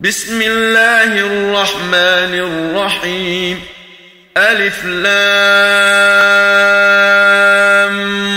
بسم الله الرحمن الرحيم. ألف لام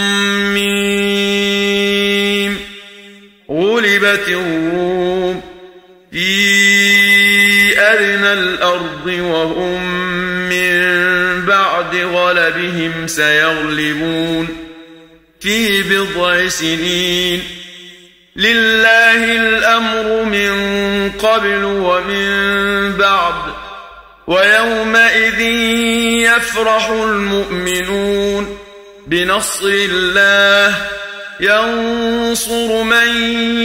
ميم. غلبت الروم في أدنى الأرض وهم من بعد غلبهم سيغلبون في بضع سنين. لله الأمر من قبل ومن بعد ويومئذ يفرح المؤمنون بنصر الله ينصر من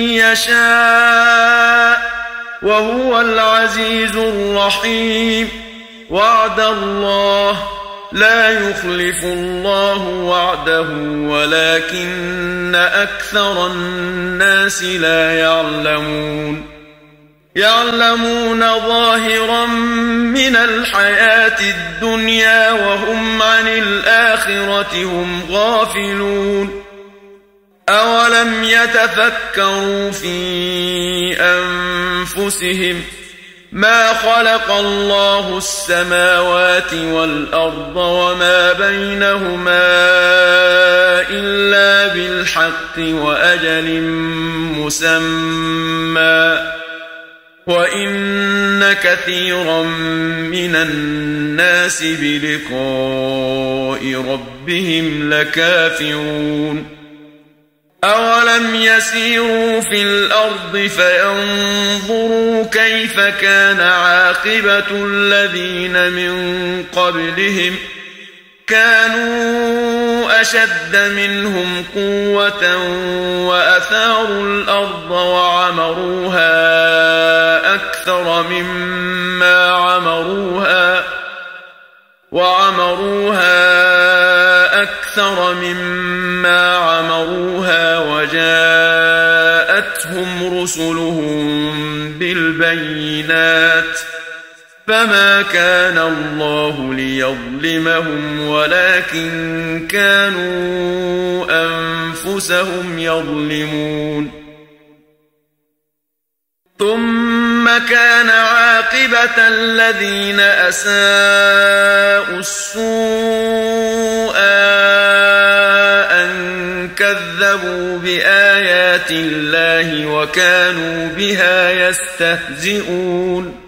يشاء وهو العزيز الرحيم. وعد الله لا يخلف الله وعده ولكن أكثر الناس لا يعلمون. يعلمون ظاهرا من الحياة الدنيا وهم عن الآخرة هم غافلون. أولم يتفكروا في أنفسهم ما خلق الله السماوات والأرض وما بينهما إلا بالحق وأجل مسمى وإن كثيرا من الناس بلقاء ربهم لكافرون. أولم يسيروا في الأرض فينظروا كيف كان عاقبة الذين من قبلهم كانوا أشد منهم قوة وأثاروا الأرض وعمروها أكثر مما عمروها وجاءتهم رسلهم بالبينات فما كان الله ليظلمهم ولكن كانوا أنفسهم يظلمون. ثم كان عاقبة الذين أساءوا السوء أن كذبوا بآيات الله وكانوا بها يستهزئون.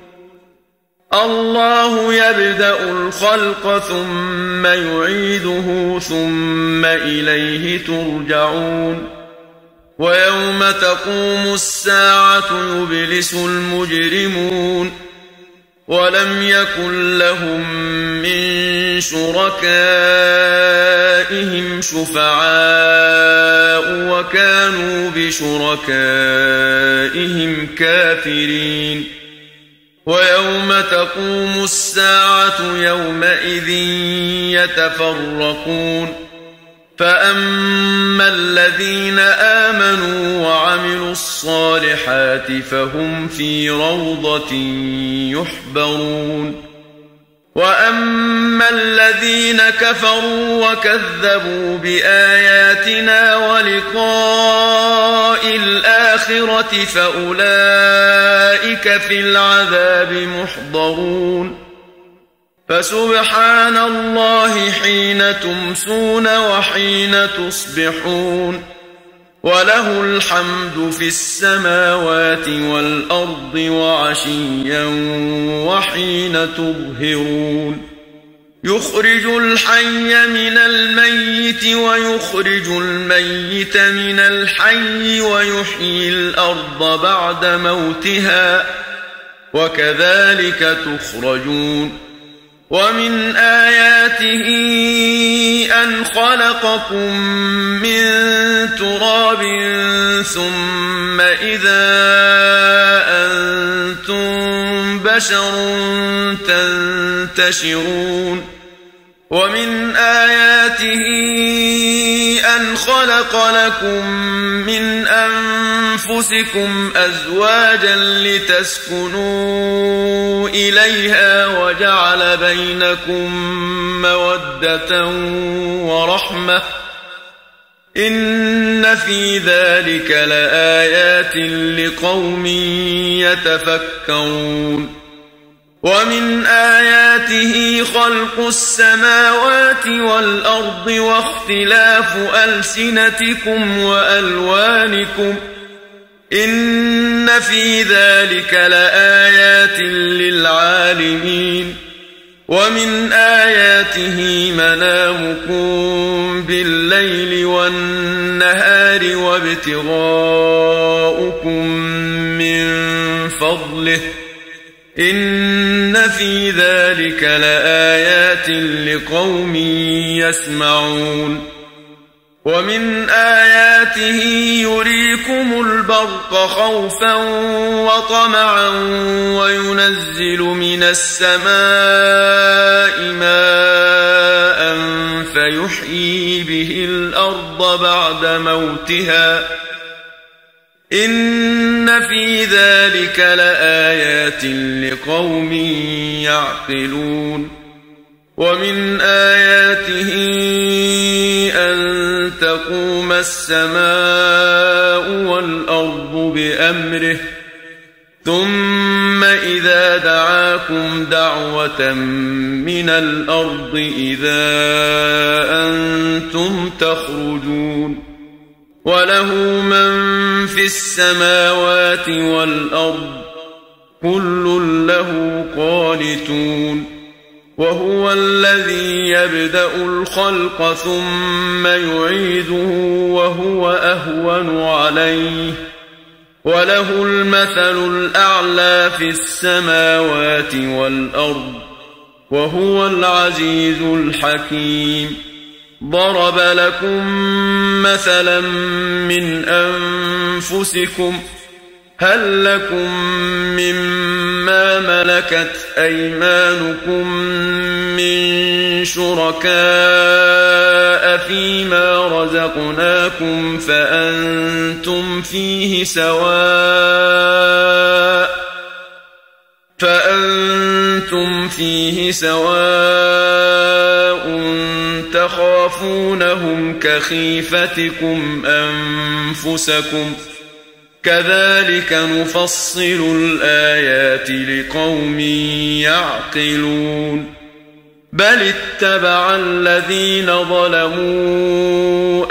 الله يبدأ الخلق ثم يعيده ثم إليه ترجعون. ويوم تقوم الساعة يبلس المجرمون ولم يكن لهم من شركائهم شفعاء وكانوا بشركائهم كافرين. ويوم تقوم الساعة يومئذ يتفرقون فأما الذين آمنوا وعملوا الصالحات فهم في روضة يحبرون. وأما الذين كفروا وكذبوا بآياتنا ولقاء الآخرة فأولئك في العذاب محضرون. فسبحان الله حين تمسون وحين تصبحون وله الحمد في السماوات والأرض وعشيا وحين تظهرون. يخرج الحي من الميت ويخرج الميت من الحي ويحيي الأرض بعد موتها وكذلك تخرجون. ومن آياته أن خلقكم من تراب ثم إذا أنتم بشر تنتشرون. ومن آياته أن خلق لكم من أنفسكم أزواجا لتسكنوا إليها وجعل بينكم مودة ورحمة إن في ذلك لآيات لقوم يتفكرون ومن آياته خلق السماوات والأرض واختلاف ألسنتكم وألوانكم إن في ذلك لآيات للعالمين ومن آياته منامكم بالليل والنهار وابتغاؤكم من فضله إن في ذلك لآيات لقوم يسمعون ومن آياته يريكم البرق خوفا وطمعا وينزل من السماء ماء فيحيي به الأرض بعد موتها إن في ذلك لآيات لقوم يعقلون ومن آياته أن تقوم السماء والأرض بأمره ثم إذا دعاكم دعوة من الأرض إذا أنتم تخرجون وله من في السماوات والأرض كل له قانتون وهو الذي يبدأ الخلق ثم يعيده وهو أهون عليه وله المثل الأعلى في السماوات والأرض وهو العزيز الحكيم ضرب لكم مثلا من أنفسكم هل لكم مما ملكت أيمانكم من شركاء فيما رزقناكم فأنتم فيه سواء تخافونهم كخيفتكم أنفسكم كذلك نفصل الآيات لقوم يعقلون بل اتبع الذين ظلموا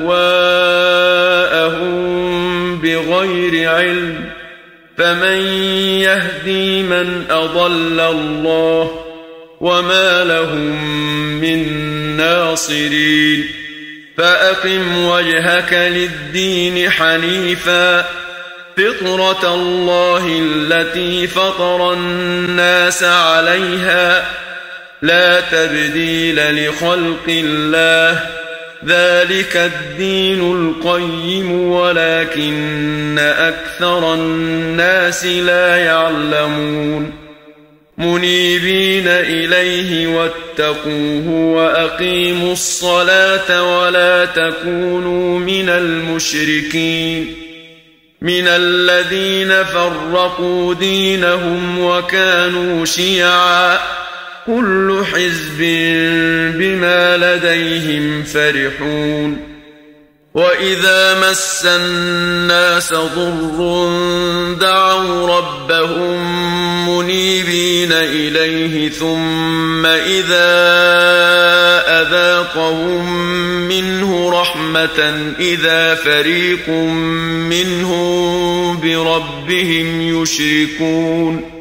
أهواءهم بغير علم فمن يهدي من أضل الله وما لهم من ناصرين فأقم وجهك للدين حنيفا فطرة الله التي فطر الناس عليها لا تبديل لخلق الله ذلك الدين القيم ولكن أكثر الناس لا يعلمون منيبين إليه واتقوه وأقيموا الصلاة ولا تكونوا من المشركين من الذين فرقوا دينهم وكانوا شيعا كل حزب بما لديهم فرحون وإذا مس الناس ضر دعوا ربهم منيبين إليه ثم إذا أذاقهم منه رحمة إذا فريق منهم بربهم يشركون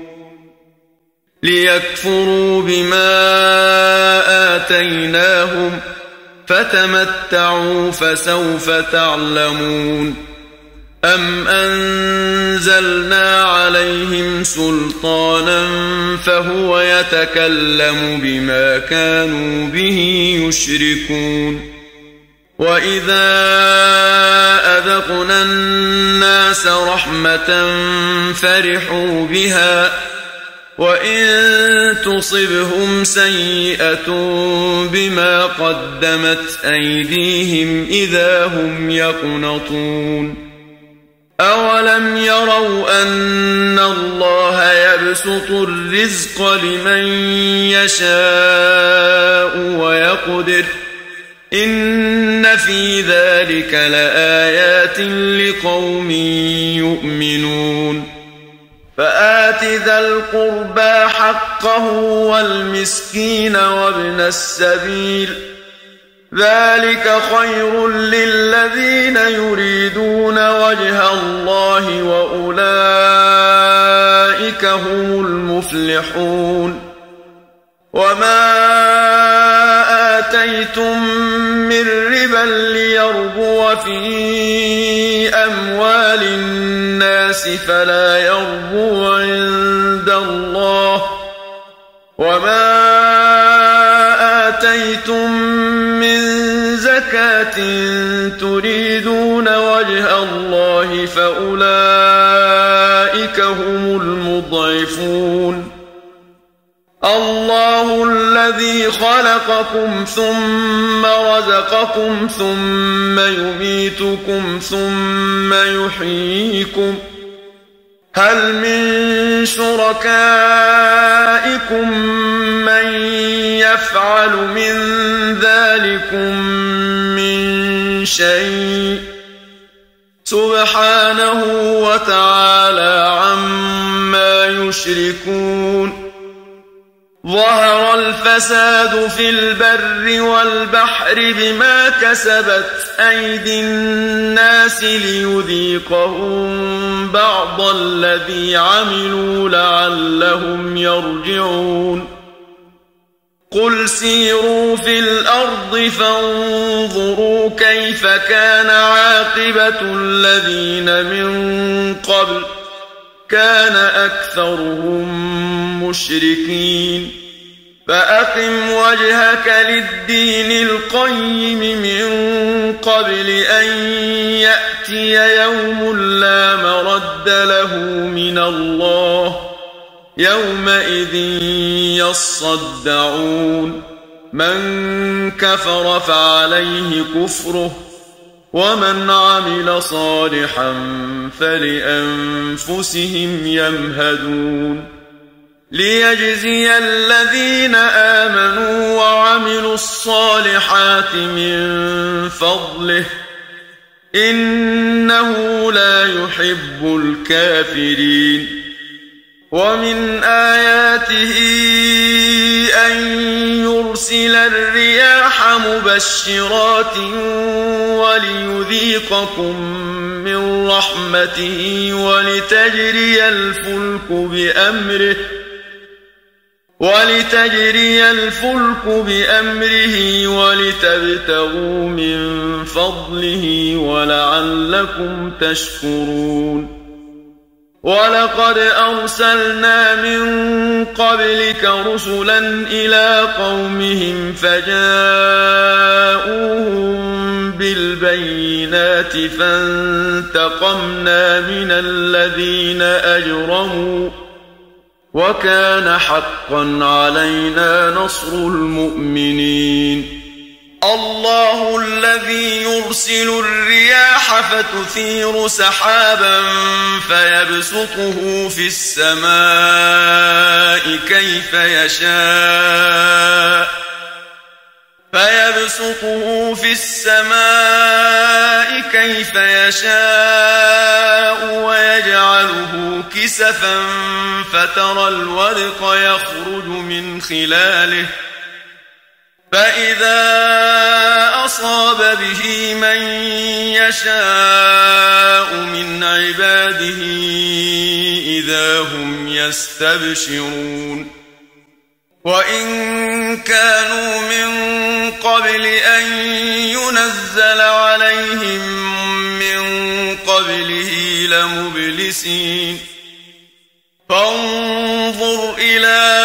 ليكفروا بما آتيناهم فتمتعوا فسوف تعلمون أم أنزلنا عليهم سلطانا فهو يتكلم بما كانوا به يشركون وإذا أذقنا الناس رحمة فرحوا بها وإن تصبهم سيئة بما قدمت أيديهم إذا هم يقنطون أولم يروا أن الله يبسط الرزق لمن يشاء ويقدر إن إن في ذلك لآيات لقوم يؤمنون فآت ذا القربى حقه والمسكين وابن السبيل ذلك خير للذين يريدون وجه الله وأولئك هم المفلحون وما آتيتم من ربا ليربو في أموال الناس فلا يربو عند الله وما آتيتم من زكاة تريدون وجه الله فأولئك هم المضعفون الله الذي خلقكم ثم رزقكم ثم يميتكم ثم يحييكم هل من شركائكم من يفعل من ذلكم من شيء سبحانه وتعالى عما يشركون ظهر الفساد في البر والبحر بما كسبت أيدي الناس ليذيقهم بعض الذي عملوا لعلهم يرجعون قل سيروا في الأرض فانظروا كيف كان عاقبة الذين من قبل كان أكثرهم مشركين فأقم وجهك للدين القيم من قبل أن يأتي يوم لا مرد له من الله يومئذ يصدعون من كفر فعليه كفره ومن عمل صالحا فلأنفسهم يمهدون ليجزي الذين آمنوا وعملوا الصالحات من فضله إنه لا يحب الكافرين ومن آياته أن يرسل الرياح مبشرات وليذيقكم من رحمته ولتجري الفلك بأمره ولتبتغوا من فضله ولعلكم تشكرون ولقد أرسلنا من قبلك رسلا إلى قومهم فجاءوهم بالبينات فانتقمنا من الذين أجرموا وكان حقا علينا نصر المؤمنين الله الذي يرسل الرياح فتثير سحابا فيبسطه في السماء كيف يشاء ويجعله كسفا فترى الودق يخرج من خلاله فإذا أصاب به من يشاء من عباده إذا هم يستبشرون وإن كانوا من قبل أن ينزل عليهم من قبله لمبلسين فانظر إلى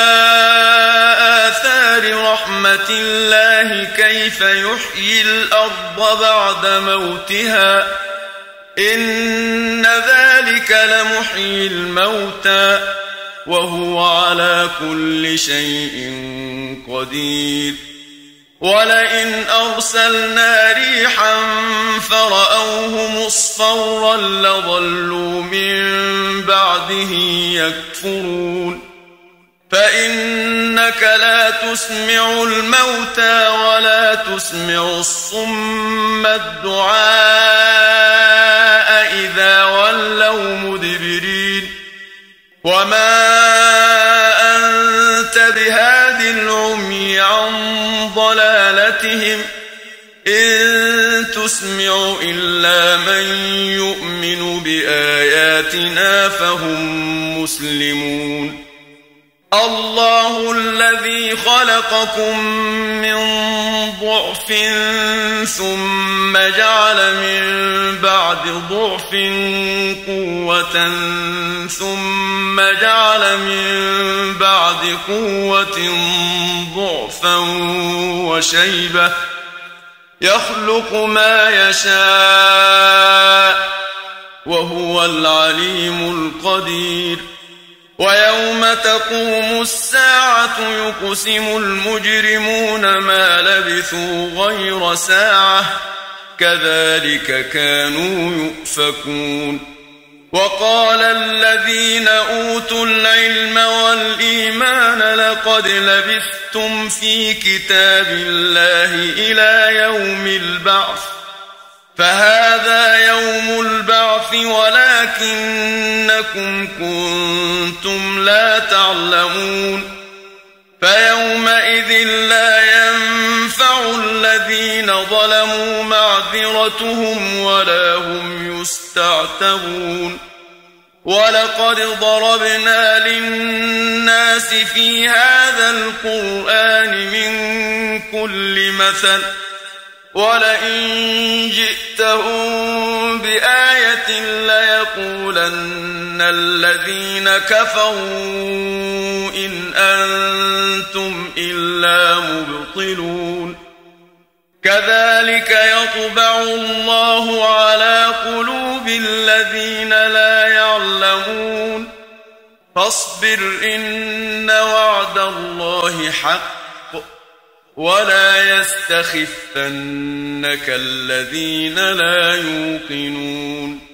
رحمة الله كيف يحيي الأرض بعد موتها إن ذلك لمحيي الموتى وهو على كل شيء قدير ولئن أرسلنا ريحا فرأوه مصفرا لظلوا من بعده يكفرون فإنك لا تسمع الموتى ولا تسمع الصم الدعاء إذا ولوا مدبرين وما أنت بهاد العمي عن ضلالتهم إن تسمع إلا من يؤمن بآياتنا فهم مسلمون الله الذي خلقكم من ضعف ثم جعل من بعد ضعف قوة ثم جعل من بعد قوة ضعفا وشيبة يخلق ما يشاء وهو العليم القدير ويوم تقوم الساعة يقسم المجرمون ما لبثوا غير ساعة كذلك كانوا يؤفكون وقال الذين أوتوا العلم والإيمان لقد لبثتم في كتاب الله إلى يوم البعث فهذا يوم البعث ولكنكم كنتم لا تعلمون فيومئذ لا ينفع الذين ظلموا معذرتهم ولا هم يستعتبون ولقد ضربنا للناس في هذا القرآن من كل مثل ولئن جئتهم بآية ليقولن الذين كفروا إن أنتم إلا مبطلون كذلك يطبع الله على قلوب الذين لا يعلمون فاصبر إن وعد الله حق ولا يستخفنك الذين لا يوقنون